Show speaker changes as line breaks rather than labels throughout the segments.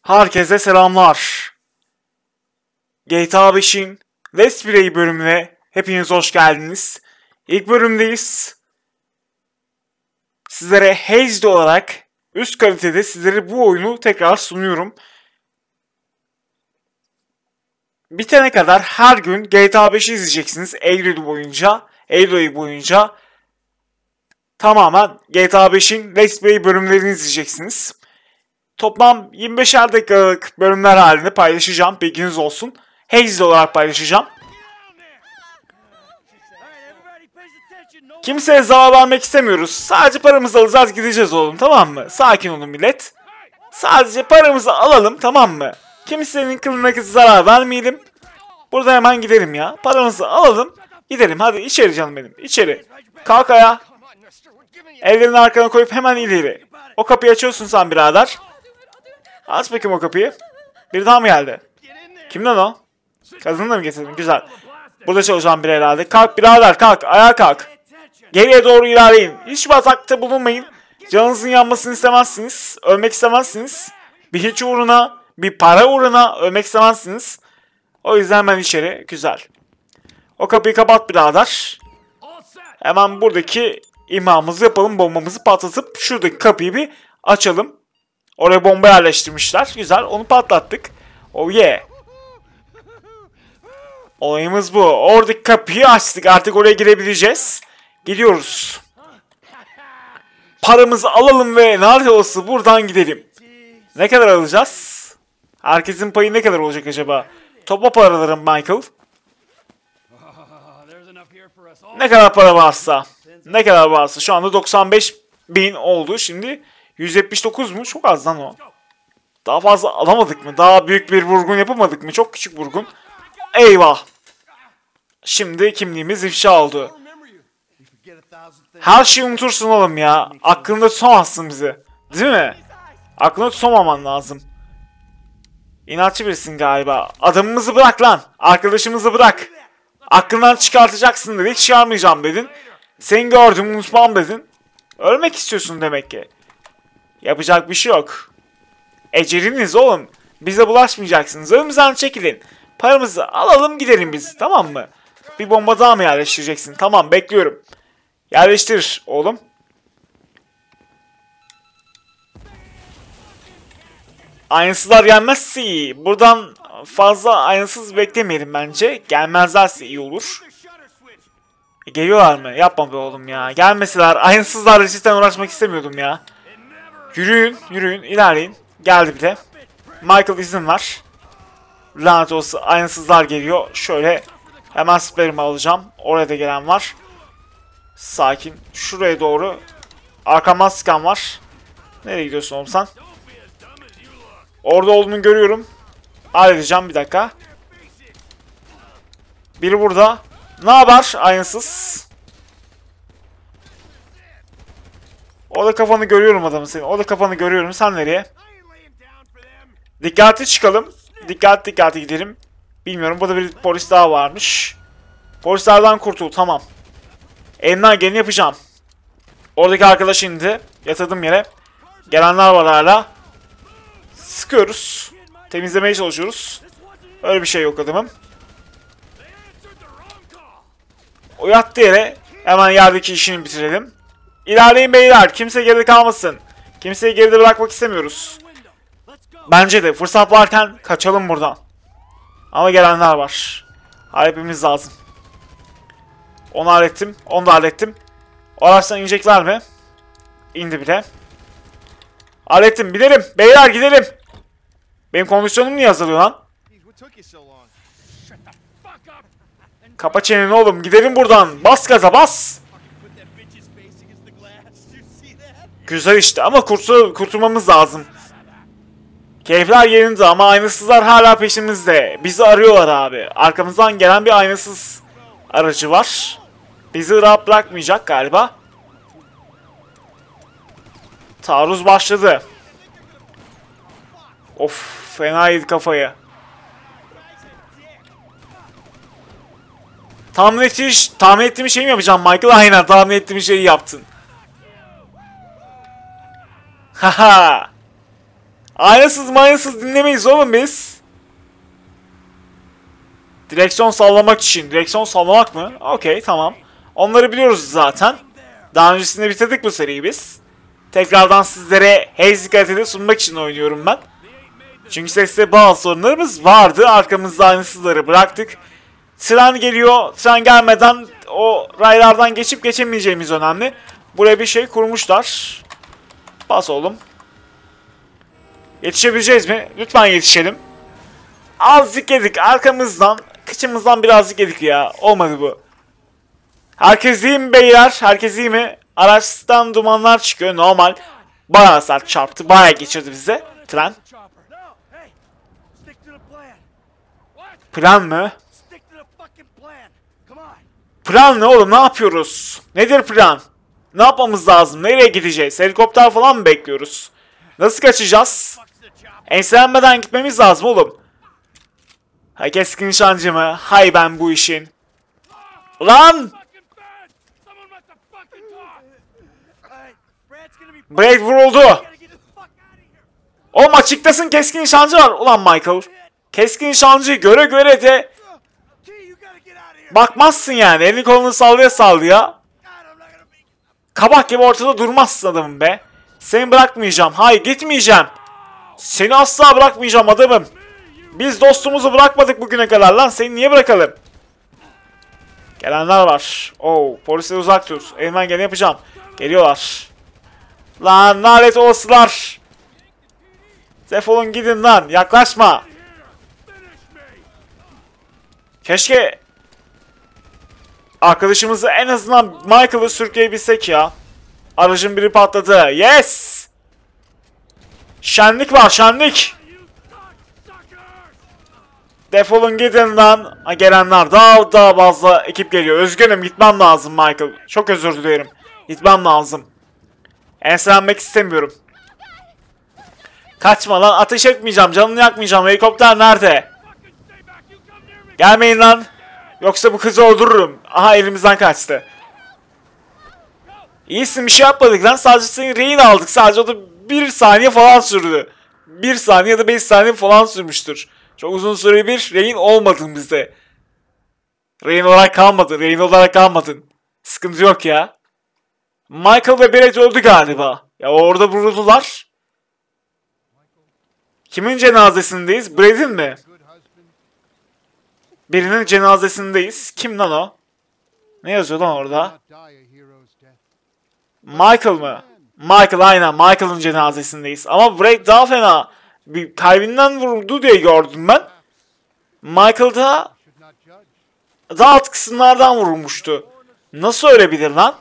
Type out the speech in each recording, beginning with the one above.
Herkese selamlar. GTA 5'in Let's Play bölümüne hepiniz hoş geldiniz. İlk bölümdeyiz. Sizlere HD olarak üst kalitede sizlere bu oyunu tekrar sunuyorum. Bitene kadar her gün GTA 5'i izleyeceksiniz Eylül boyunca. Eylül ayı boyunca tamamen GTA 5'in Let's Play bölümlerini izleyeceksiniz. Toplam 25'er dakikalık bölümler halinde paylaşacağım. Bilginiz olsun. HD olarak paylaşacağım. Kimseye zarar vermek istemiyoruz. Sadece paramızı alacağız, gideceğiz oğlum, tamam mı? Sakin olun millet. Sadece paramızı alalım, tamam mı? Kimsenin kılına zarar vermeyelim. Burada hemen gidelim ya. Paramızı alalım, gidelim. Hadi içeri canım benim, içeri. Kalk ayağa. Ellerini arkana koyup hemen ileri. O kapıyı açıyorsun sen birader. Aç bakayım o kapıyı. Bir daha mı geldi? Kimden o? Kazını da mı getirdin? Güzel. Burada çalışan biri herhalde. Kalk birader, kalk. Ayağa kalk. Geriye doğru ilerleyin. Hiçbir atakta bulunmayın. Canınızın yanmasını istemezsiniz. Ölmek istemezsiniz. Bir hiç uğruna, bir para uğruna ölmek istemezsiniz. O yüzden hemen içeri. Güzel. O kapıyı kapat birader. Hemen buradaki imamımızı yapalım. Bombamızı patlatıp şuradaki kapıyı bir açalım. Oraya bomba yerleştirmişler. Güzel. Onu patlattık. Oh yeah. Olayımız bu. Oradaki kapıyı açtık. Artık oraya girebileceğiz. Gidiyoruz. Paramızı alalım ve nerede olsa buradan gidelim. Ne kadar alacağız? Herkesin payı ne kadar olacak acaba? Topla paralarım Michael. Ne kadar para varsa. Ne kadar varsa. Şu anda 95.000 oldu. Şimdi 179 mu? Çok az lan o. Daha fazla alamadık mı? Daha büyük bir vurgun yapamadık mı? Çok küçük vurgun. Eyvah. Şimdi kimliğimiz ifşa oldu. Her şeyi unutursun oğlum ya. Aklında tutamazsın bizi. Değil mi? Aklında tutamaman lazım. İnatçı birisin galiba. Adamımızı bırak lan. Arkadaşımızı bırak. Aklından çıkartacaksın dedi. Hiç çıkarmayacağım dedin. Seni gördüm, unutmam dedin. Ölmek istiyorsun demek ki. Yapacak bir şey yok. Eceliniz oğlum. Bize bulaşmayacaksınız. Önümüzden çekilin. Paramızı alalım gidelim biz. Tamam mı? Bir bomba daha mı yerleştireceksin? Tamam, bekliyorum. Yerleştir oğlum. Aynısızlar gelmezse iyi. Buradan fazla aynısız beklemeyelim bence. Gelmezlerse iyi olur. Geliyorlar mı? Yapma be oğlum ya. Gelmeseler. Aynısızlarla cidden uğraşmak istemiyordum ya. Yürüyün, yürüyün, ilerleyin. Geldi bile. Michael izin ver. Lanet olsun, aynısızlar geliyor. Şöyle hemen sperimi alacağım. Oraya da gelen var. Sakin. Şuraya doğru. Arkamdan sıkan var. Nereye gidiyorsun oğlum sen? Orada olduğunu görüyorum. Halledeceğim, bir dakika. Biri burada. Ne haber aynısız? Orada kafanı görüyorum adamı senin. Orada kafanı görüyorum. Sen nereye? Dikkatli çıkalım. Dikkatli gidelim. Bilmiyorum, burada bir polis daha varmış. Polislerden kurtul, tamam. Elimden geleni yapacağım. Oradaki arkadaş indi. Yatırdım yere. Gelenler var hala. Sıkıyoruz. Temizlemeye çalışıyoruz. Öyle bir şey yok adamım. O yattı yere. Hemen yerdeki işini bitirelim. İlerleyin beyler. Kimse geride kalmasın. Kimseyi geride bırakmak istemiyoruz. Bence de fırsat varken kaçalım buradan. Ama gelenler var. Halletmemiz lazım. Onu hallettim. Onu da hallettim. O araçtan inecekler mi? İndi bile. Hallettim. Gidelim. Beyler gidelim. Benim kondisyonum niye hazırlıyor lan? Kapa çeneni oğlum. Gidelim buradan. Bas gaza bas. Güzel işte ama kurtulmamız lazım. Keyifler yerinde ama aynasızlar hala peşimizde. Bizi arıyorlar abi. Arkamızdan gelen bir aynasız aracı var. Bizi rahat bırakmayacak galiba. Taarruz başladı. Of, fena yedi kafayı. Tahmin ettiğim şeyi mi yapacağım Michael? Aynen, tahmin ettiğim şeyi yaptın. Haha. Aynasız manyasız dinlemeyiz oğlum biz. Direksiyon sallamak için. Direksiyon sallamak mı? Okey, tamam. Onları biliyoruz zaten. Daha öncesinde bitirdik bu seriyi biz. Tekrardan sizlere Hazy kalitede sunmak için oynuyorum ben. Çünkü seste bazı sorunlarımız vardı. Arkamızda aynısızları bıraktık. Tren geliyor. Tren gelmeden o raylardan geçip geçemeyeceğimiz önemli. Buraya bir şey kurmuşlar. Bas oğlum. Yetişebileceğiz mi? Lütfen yetişelim. Azıcık yedik. Arkamızdan, kıçımızdan birazcık yedik ya. Olmadı bu. Herkes iyi mi beyler? Herkes iyi mi? Araçtan dumanlar çıkıyor. Normal. Bayağı sert çarptı. Bayağı geçirdi bize. Tren. Plan mı? Plan ne oğlum? Ne yapıyoruz? Nedir plan? Ne yapmamız lazım? Nereye gideceğiz? Helikopter falan mı bekliyoruz? Nasıl kaçacağız? Enselenmeden gitmemiz lazım oğlum. Ha, keskin nişancı mı? Hay ben bu işin. Ulan! Brad vuruldu. Oğlum açıktasın, keskin nişancı var. Ulan Michael. Keskin nişancıyı göre göre de bakmazsın yani. Elini kolunu sallaya sallaya. Kabak gibi ortada durmazsın adamım be. Seni bırakmayacağım. Hayır, gitmeyeceğim. Seni asla bırakmayacağım adamım. Biz dostumuzu bırakmadık bugüne kadar lan. Seni niye bırakalım? Gelenler var. Oo, polisleri uzak tut. Elimden geleni yapacağım. Geliyorlar. Lan lanet olasılar. Defolun gidin lan. Yaklaşma. Keşke arkadaşımızı, en azından Michael'ı sürükleyebilsek ya. Aracın biri patladı. Yes! Şenlik var, şenlik. Defolun gidin lan. Ha, gelenler daha fazla ekip geliyor. Üzgünüm, gitmem lazım Michael. Çok özür dilerim. Gitmem lazım. Enselenmek istemiyorum. Kaçma lan, ateş etmeyeceğim, canını yakmayacağım. Helikopter nerede? Gelmeyin lan. Yoksa bu kızı öldürürüm. Aha, elimizden kaçtı. İyisin, bir şey yapmadık lan. Sadece seni rehin aldık. Sadece o da 1 saniye falan sürdü. 1 saniye ya da 5 saniye falan sürmüştür. Çok uzun süre bir rehin olmadın bizde. Rehin olarak kalmadın. Rehin olarak kalmadın. Sıkıntı yok ya. Michael ve Brad öldü galiba. Ya orada vuruldular. Kimin cenazesindeyiz? Brad'in mi? Birinin cenazesindeyiz. Kim lan o? Ne yazıyor lan orada? Michael mı? Michael, aynen. Michael'ın cenazesindeyiz. Ama Brad daha fena. Bir kalbinden vuruldu diye gördüm ben. Michael da daha alt kısımlardan vurulmuştu. Nasıl ölebilir lan?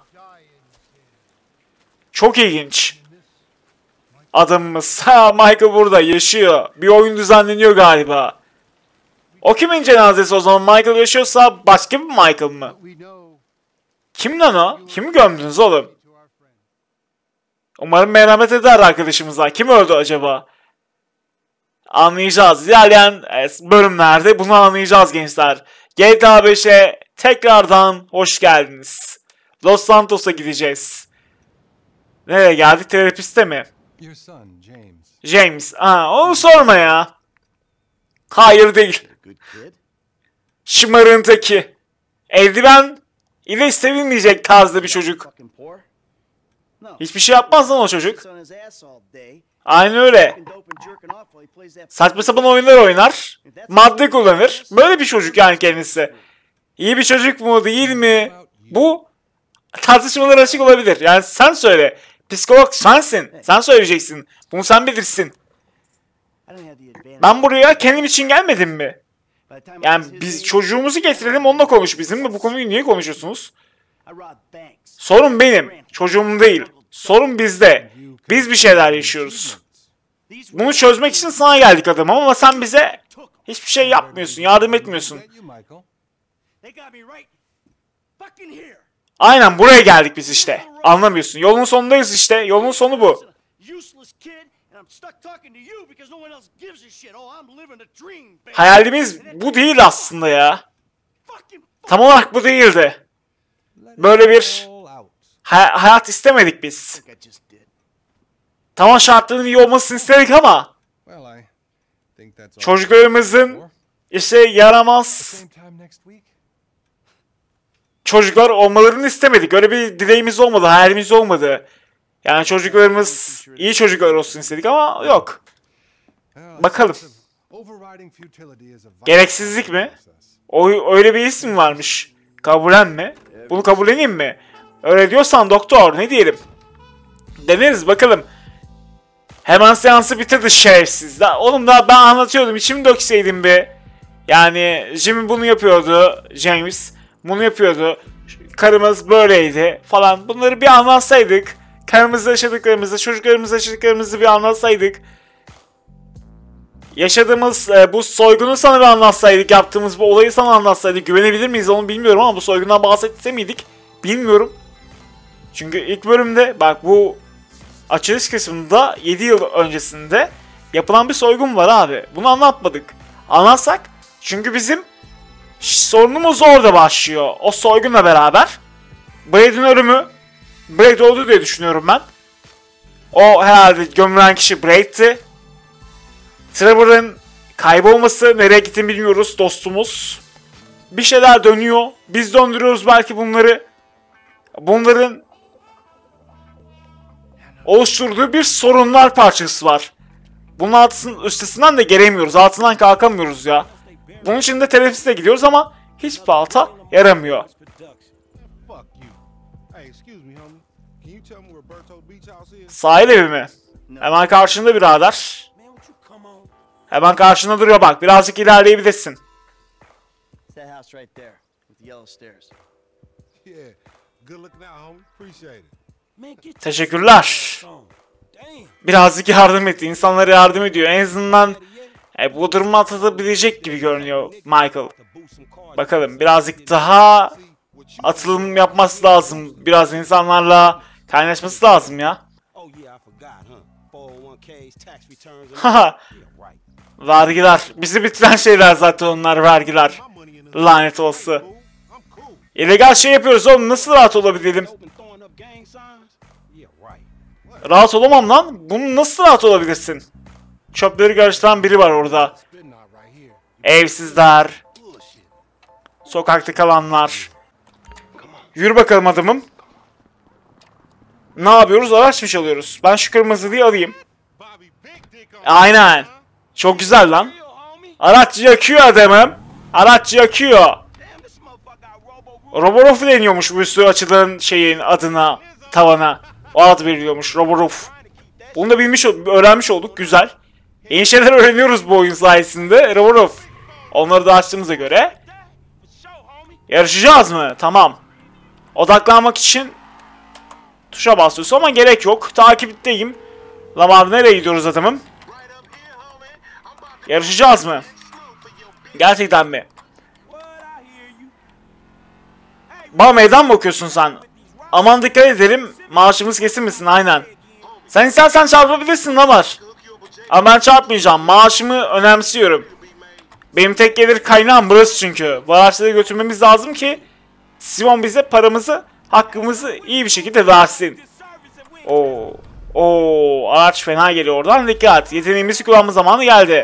Çok ilginç. Adamımız. Ha, Michael burada yaşıyor. Bir oyun düzenleniyor galiba. O kimin cenazesi o zaman? Michael yaşıyorsa başka bir Michael mı? Kim lan o? Kimi gömdünüz oğlum? Umarım merhamet eder arkadaşımıza. Kim öldü acaba? Anlayacağız. İlerleyen bölümlerde bunu anlayacağız gençler. GTA 5'e tekrardan hoş geldiniz. Los Santos'a gideceğiz. Nereye geldik? Terapiste mi? James. Onu sorma ya. Hayır değil. Şımarığın teki. Eldiven ile sevilmeyecek tarzda bir çocuk. Hiçbir şey yapmaz lan o çocuk. Aynen öyle. Saçma sapan oyunlar oynar. Madde kullanır. Böyle bir çocuk yani kendisi. İyi bir çocuk mu değil mi? Bu tartışmalar açık olabilir. Yani sen söyle. Psikolog sensin. Sen söyleyeceksin. Bunu sen bilirsin. Ben buraya kendim için gelmedim mi? Yani biz çocuğumuzu getirelim, onunla konuş bizimle. Bu konuyu niye konuşuyorsunuz? Sorun benim. Çocuğum değil. Sorun bizde. Biz bir şeyler yaşıyoruz. Bunu çözmek için sana geldik adamım ama sen bize hiçbir şey yapmıyorsun. Yardım etmiyorsun. Aynen buraya geldik biz işte. Anlamıyorsun. Yolun sonundayız işte. Yolun sonu bu. Hayalimiz bu değil aslında ya. Tam olarak bu değildi. Böyle bir hayat istemedik biz. Tamam, şartların iyi olmasını istedik ama Çocuklarımızın işe yaramaz çocuklar olmalarını istemedik. Öyle bir dileğimiz olmadı, hayalimiz olmadı. Yani çocuklarımız iyi çocuklar olsun istedik ama yok. Bakalım. Gereksizlik mi? Öyle bir isim varmış. Kabullen mi? Bunu kabulleneyim mi? Öyle diyorsan doktor ne diyelim? Deneriz bakalım. Hemen seansı bitirdi şerefsiz. Oğlum da ben anlatıyordum. İçimi dökseydim be. Yani Jimmy bunu yapıyordu. James bunu yapıyordu. Karımız böyleydi falan. Bunları bir anlatsaydık. Karımızla yaşadıklarımızı, çocuklarımızla yaşadıklarımızı bir anlatsaydık. Yaşadığımız bu soygunu sana bir anlatsaydık. Yaptığımız bu olayı sana anlatsaydık. Güvenebilir miyiz onu bilmiyorum ama bu soygundan bahsetse miydik? Bilmiyorum. Çünkü ilk bölümde bak bu açılış kısmında 7 yıl öncesinde yapılan bir soygun var abi. Bunu anlatmadık. Anlatsak çünkü bizim sorunumuz orada başlıyor. O soygunla beraber. Braid'in ölümü. Braid oldu diye düşünüyorum ben. O herhalde gömülen kişi Braid'ti. Trevor'ın kaybolması, nereye gittiğini bilmiyoruz dostumuz. Bir şeyler dönüyor. Biz döndürüyoruz belki bunları. Bunların oluşturduğu bir sorunlar parçası var. Bunun üstesinden de gelemiyoruz. Altından kalkamıyoruz ya. Bunun için de terapiste gidiyoruz ama hiç balta yaramıyor. Sahil evi mi? Hemen karşında birader. Hemen karşında duruyor bak. Birazcık ilerleyebilirsin. Teşekkürler. Birazcık yardım etti. İnsanlara yardım ediyor. En azından bu durumu atlatabilecek gibi görünüyor Michael. Bakalım birazcık daha atılım yapması lazım. Biraz insanlarla kaynaşması lazım ya. Haha. Vergiler. Bizi bitiren şeyler zaten onlar vergiler. Lanet olsun. İllegal şey yapıyoruz oğlum. Nasıl rahat olabilelim? Rahat olamam lan. Bunu nasıl rahat olabilirsin? Çöpleri karıştıran biri var orada. Evsizler. Sokakta kalanlar. Yürü bakalım adamım. Ne yapıyoruz? Araç mı çalıyoruz? Ben şu kırmızılıyı alayım. Aynen. Çok güzel lan. Araç yakıyor adamım. Araç yakıyor. Roboroof deniyormuş bu üstü açılan şeyin adına, tavana. O ad veriliyormuş Roboroof. Bunu da öğrenmiş olduk. Güzel. Yeni şeyler öğreniyoruz bu oyun sayesinde. Roboroof. Onları da açtığımıza göre. Yarışacağız mı? Tamam. Odaklanmak için tuşa basıyorsun ama gerek yok. Takipteyim. Lamar nereye gidiyoruz adamım? Yarışacağız mı? Gerçekten mi? Bana meydan mı okuyorsun sen? Aman dikkat edelim. Maaşımız kesilmesin aynen. Sen istersen çarpabilirsin Lamar. Ama ben çarpmayacağım. Maaşımı önemsiyorum. Benim tek gelir kaynağım burası çünkü. Bu araçları götürmemiz lazım ki Simon bize paramızı, hakkımızı iyi bir şekilde versin. Araç fena geliyor oradan. Dikkat. Yeteneğimizi kullanma zamanı geldi.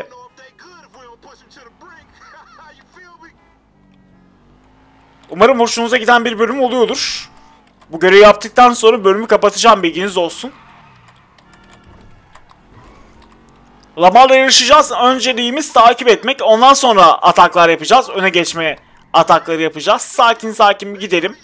Umarım hoşunuza giden bir bölüm oluyordur. Bu görevi yaptıktan sonra bölümü kapatacağım, bilginiz olsun. Lamar'la yarışacağız. Önceliğimiz takip etmek. Ondan sonra ataklar yapacağız. Öne geçme atakları yapacağız. Sakin sakin bir gidelim.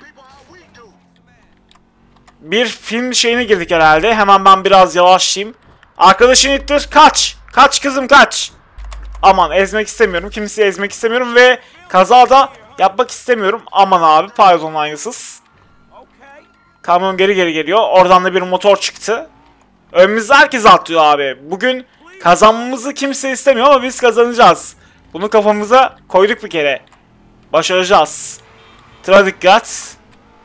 Bir film şeyine girdik herhalde. Hemen ben biraz yavaşlayayım. Arkadaşın ittir. Kaç. Kaç kızım kaç. Aman ezmek istemiyorum. Kimseyi ezmek istemiyorum ve kazada yapmak istemiyorum. Aman abi pardon aynısız. Kamyon geri geliyor. Oradan da bir motor çıktı. Önümüzde herkes atlıyor abi. Bugün kazanmamızı kimse istemiyor ama biz kazanacağız. Bunu kafamıza koyduk bir kere. Başaracağız. Tıra dikkat.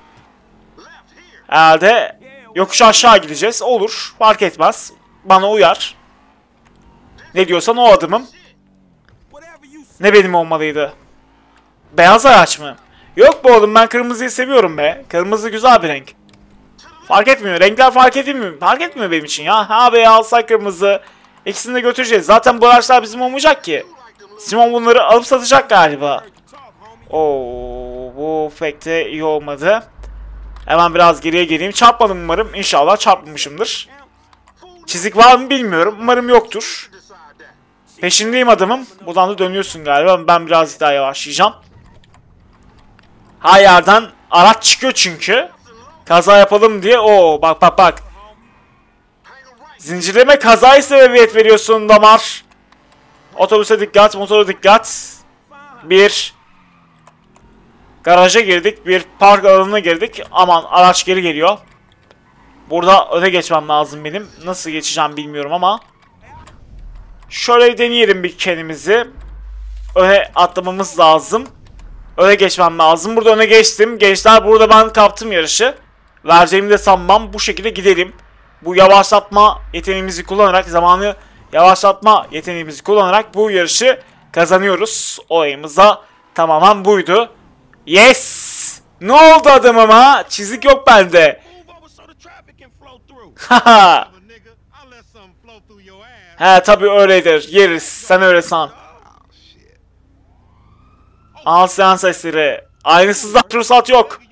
Herhalde yokuş aşağı gideceğiz. Olur. Fark etmez. Bana uyar. Ne diyorsan o adımım. Ne benim olmalıydı? Beyaz araç mı? Yok bu oğlum ben kırmızıyı seviyorum be. Kırmızı güzel bir renk. Fark etmiyor. Renkler fark etmiyor. Fark etmiyor benim için ya. Ha beyaz kırmızı. İkisini de götüreceğiz. Zaten bu araçlar bizim olmayacak ki. Simon bunları alıp satacak galiba. Oo, bu pek de iyi olmadı. Hemen biraz geriye geleyim. Çarpmadım umarım. İnşallah çarpmamışımdır. Çizik var mı bilmiyorum. Umarım yoktur. Peşindeyim adamım. Buradan da dönüyorsun galiba. Ben biraz daha yavaşlayacağım. Her yerden araç çıkıyor çünkü. Kaza yapalım diye. Oo, bak bak bak. Zincirleme kazayı sebebiyet veriyorsun damar. Otobüse dikkat, motora dikkat. Bir garaja girdik, bir park alanına girdik. Aman araç geri geliyor. Burada öne geçmem lazım benim. Nasıl geçeceğim bilmiyorum ama. Şöyle deneyelim bir kendimizi. Öne atlamamız lazım. Öne geçmem lazım. Burada öne geçtim. Gençler burada ben kaptım yarışı. Vereceğimi de sanmam. Bu şekilde gidelim. Bu yavaşlatma yeteneğimizi kullanarak, zamanı yavaşlatma yeteneğimizi kullanarak bu yarışı kazanıyoruz. Olayımız da tamamen buydu. Yes! Ne oldu adamıma? Çizik yok bende. Haha. He tabi öyledir. Yeriz. Sen öyle san. Al seans eseri. Aynısızdan ruhsat yok.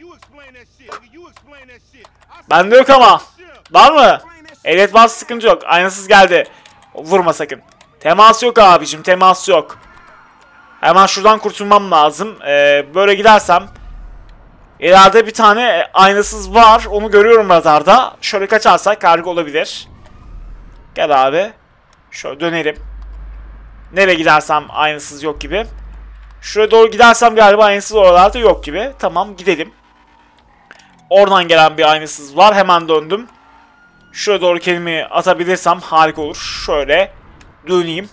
Bende yok ama. Var mı? Evet var, sıkıntı yok. Aynasız geldi. Vurma sakın. Temas yok abicim, temas yok. Hemen şuradan kurtulmam lazım. Böyle gidersem ileride bir tane aynasız var. Onu görüyorum radarda. Şöyle kaçarsak harika olabilir. Gel abi. Şöyle dönelim. Nereye gidersem aynasız yok gibi. Şuraya doğru gidersem galiba aynasız oralarda yok gibi. Tamam gidelim. Oradan gelen bir aynasız var. Hemen döndüm. Şuraya doğru kendimi atabilirsem harika olur. Şöyle döneyim.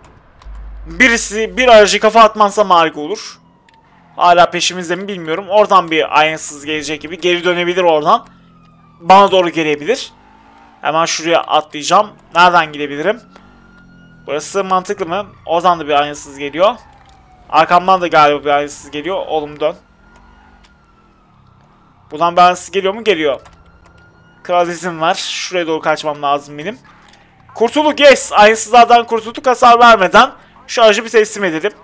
Bir aracı kafa atmazsam harika olur. Hala peşimizde mi bilmiyorum. Oradan bir aynasız gelecek gibi. Geri dönebilir oradan. Bana doğru gelebilir. Hemen şuraya atlayacağım. Nereden gidebilirim? Burası mantıklı mı? Oradan da bir aynasız geliyor. Arkamdan da galiba bir aynasız geliyor. Oğlum dön. Buradan bir aynasız geliyor mu? Geliyor. Kral izin var. Şuraya doğru kaçmam lazım benim. Kurtulduk, yes. Aynasızlardan kurtulduk hasar vermeden. Şu aracı bir teslim edelim.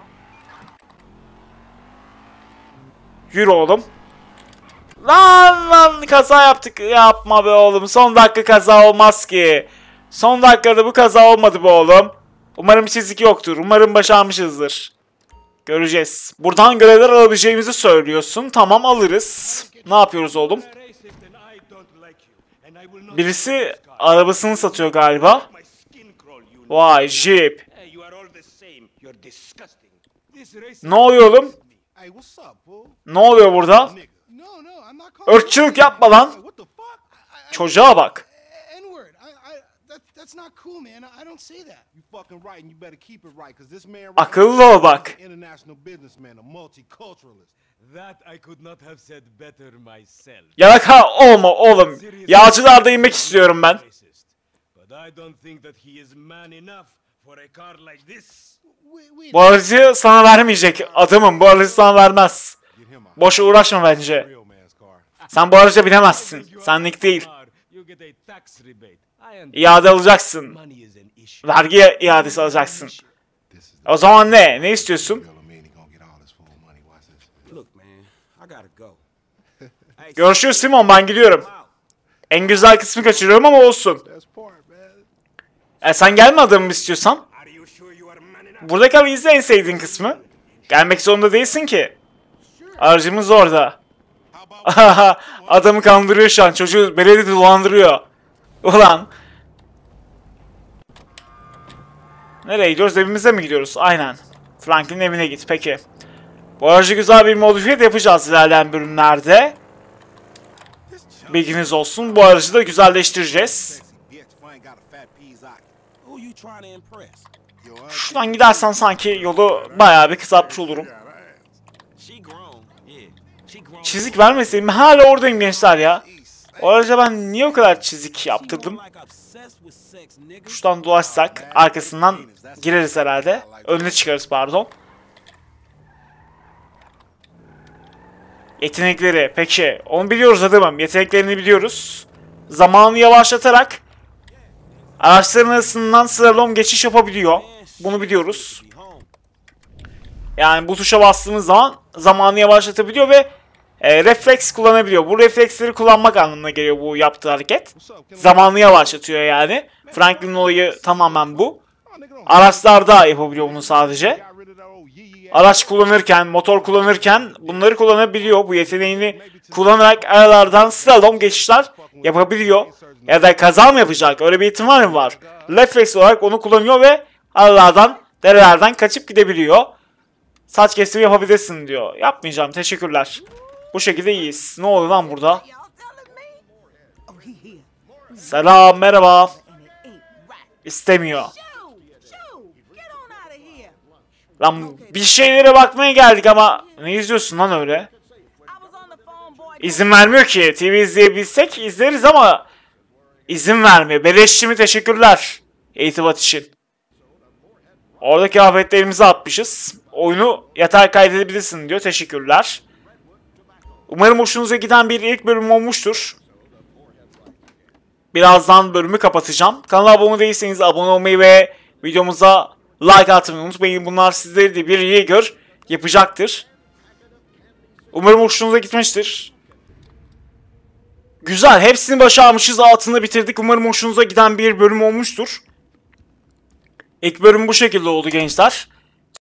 Yürü oğlum. Lan kaza yaptık. Yapma be oğlum. Son dakika kaza olmaz ki. Son dakikada bu kaza olmadı be oğlum. Umarım çizik yoktur. Umarım başarmışızdır. Göreceğiz. Buradan görevler alabileceğimizi söylüyorsun. Tamam alırız. Ne yapıyoruz oğlum? Birisi arabasını satıyor galiba. Vay Jeep. Ne oluyor oğlum? Ne oluyor burada? Irkçılık yapma lan. Çocuğa bak. Akıllı ol bak. Yalaka olma oğlum. Yağcılarda inmek istiyorum ben. Bu aracı sana vermeyecek adamım. Bu aracı sana vermez. Boşa uğraşma bence. Sen bu araca binemezsin. Senlik değil. İade alacaksın. Vergi iadesi alacaksın. O zaman ne? Ne istiyorsun? Görüşürüz Simon, ben gidiyorum. En güzel kısmı kaçırıyorum ama olsun. Sen gelme adamım istiyorsan. Burada kal, izle en sevdiğin kısmı. Gelmek zorunda değilsin ki. Aracımız orada. Adamı kandırıyor şu an. Çocuğu belediye dolandırıyor. Ulan. Nereye gidiyoruz? Evimize mi gidiyoruz? Aynen. Franklin'in evine git. Peki. Bu aracı güzel bir modifiye de yapacağız ilerleyen bölümlerde. Bilginiz olsun. Bu aracı da güzelleştireceğiz. Şuradan gidersen sanki yolu bayağı bir kısaltmış olurum. Çizik vermeseydim hala oradayım gençler ya. O araca ben niye o kadar çizik yaptırdım? Şuradan dolaşsak arkasından gireriz herhalde. Önüne çıkarız pardon. Yetenekleri peki onu biliyoruz adamım. Yeteneklerini biliyoruz. Zamanı yavaşlatarak Araçların arasından slalom geçiş yapabiliyor. Bunu biliyoruz. Yani bu tuşa bastığımız zaman zamanı yavaşlatabiliyor ve refleks kullanabiliyor. Bu refleksleri kullanmak anlamına geliyor bu yaptığı hareket. Zamanı yavaşlatıyor yani. Franklin'in olayı tamamen bu. Araçlarda yapabiliyor bunu sadece. Araç kullanırken, motor kullanırken bunları kullanabiliyor. Bu yeteneğini kullanarak aralardan slalom geçişler yapabiliyor. Ya da kaza mı yapacak? Öyle bir ihtimal mi var? Refleks olarak onu kullanıyor ve aralardan, derelerden kaçıp gidebiliyor. Saç kesimi yapabilirsin diyor. Yapmayacağım, teşekkürler. Bu şekilde iyiyiz. Ne oluyor lan burada? Selam, merhaba. İstemiyor. Lan bir şeylere bakmaya geldik ama ne izliyorsun lan öyle? İzin vermiyor ki. TV izleyebilsek izleriz ama izin vermiyor. Beleşçi mi? Teşekkürler. İrtibat için. Oradaki kıyafetlerimizi atmışız. Oyunu yatağa kaydedebilirsin diyor. Teşekkürler. Umarım hoşunuza giden bir ilk bölüm olmuştur. Birazdan bölümü kapatacağım. Kanala abone değilseniz abone olmayı ve videomuza like atmayı unutmayın. Bunlar sizleri de bir trigger yapacaktır. Umarım hoşunuza gitmiştir. Güzel. Hepsini başarmışız. Altında bitirdik. Umarım hoşunuza giden bir bölüm olmuştur. İlk bölüm bu şekilde oldu gençler.